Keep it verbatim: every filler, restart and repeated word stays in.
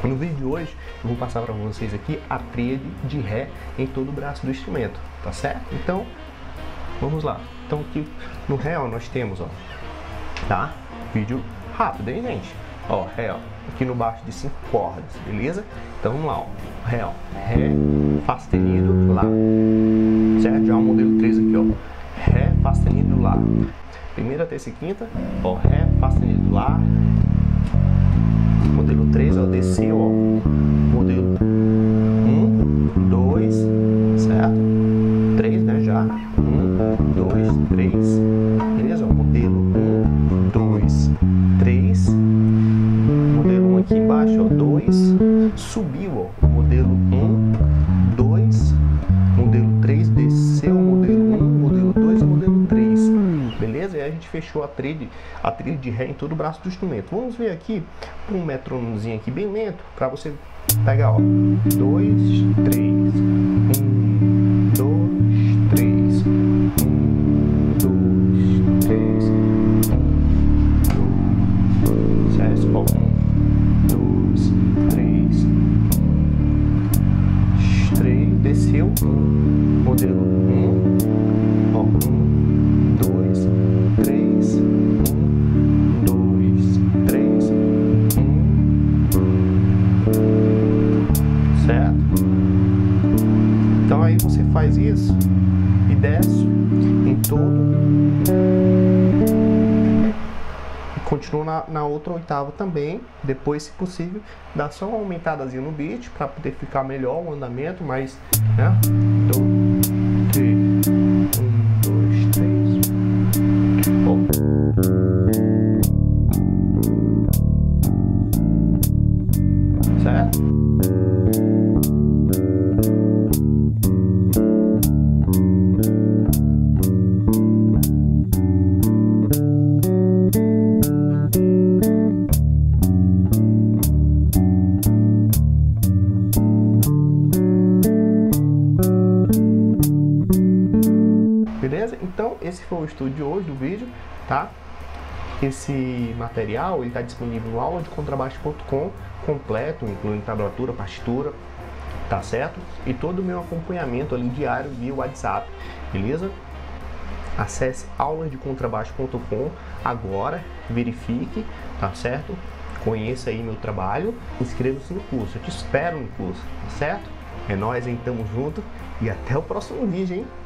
No vídeo de hoje eu vou passar para vocês aqui a tríade de Ré em todo o braço do instrumento, tá certo? Então, vamos lá. Então aqui no Ré, ó, nós temos, ó, tá? Vídeo rápido, hein, gente? Ó, Ré, ó, aqui no baixo de cinco cordas, beleza? Então vamos lá, ó, Ré, ó, Ré, Fá sustenido, Lá, certo? Já o modelo três aqui, ó, Ré, Fá sustenido, Lá. Primeira, terça e quinta, ó, Ré, Fá sustenido, Lá. Modelo três, ó, desceu, ó, modelo um, dois, certo? três, né, já, um, dois, três, beleza? Ó, modelo um, dois, três, modelo um aqui embaixo, ó, dois, subiu, ó, modelo um, dois, modelo três, desceu, modelo um, modelo dois e modelo três. Beleza? E aí a gente fechou a tríade, a tríade de Ré em todo o braço do instrumento. Vamos ver aqui um metrônomozinho aqui bem lento para você pegar, ó, dois, três, um, dois, três, um, dois, três, um, certo? Ó, um, dois, três, três, desceu, um, modelo um, ó, um, dois, três, um, dois, três, um, certo? Então aí você faz isso e desce em todo e continua na, na outra oitava também. Depois, se possível, dá só uma aumentadazinha no beat para poder ficar melhor o andamento, mas, né? Então, três, um, dois, três. Certo? Beleza? Então esse foi o estudo de hoje do vídeo, tá? Esse material ele está disponível no aula de contrabaixo ponto com, completo, incluindo tablatura, partitura, tá certo? E todo o meu acompanhamento ali diário via WhatsApp, beleza? Acesse aula de contrabaixo ponto com agora, verifique, tá certo? Conheça aí meu trabalho, inscreva-se no curso, eu te espero no curso, tá certo? É nóis, hein? Tamo junto e até o próximo vídeo, hein?